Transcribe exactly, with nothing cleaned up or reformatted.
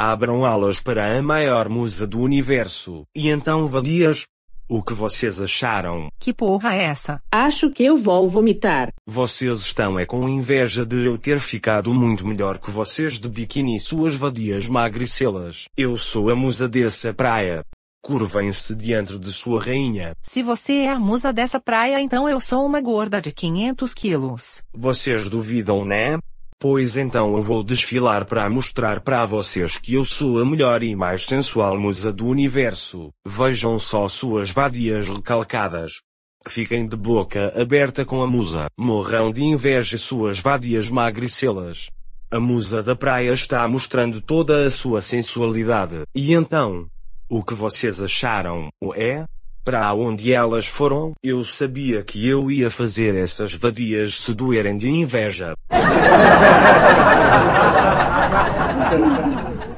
Abram alas para a maior musa do universo. E então, vadias? O que vocês acharam? Que porra é essa? Acho que eu vou vomitar. Vocês estão é com inveja de eu ter ficado muito melhor que vocês de biquíni, suas vadias magricelas. Eu sou a musa dessa praia. Curvem-se diante de sua rainha. Se você é a musa dessa praia, então eu sou uma gorda de quinhentos quilos. Vocês duvidam, né? Pois então eu vou desfilar para mostrar para vocês que eu sou a melhor e mais sensual musa do universo. Vejam só suas vadias recalcadas. Fiquem de boca aberta com a musa. Morrão de inveja suas vadias magricelas. A musa da praia está mostrando toda a sua sensualidade. E então? O que vocês acharam, é? Para onde elas foram? Eu sabia que eu ia fazer essas vadias se doerem de inveja.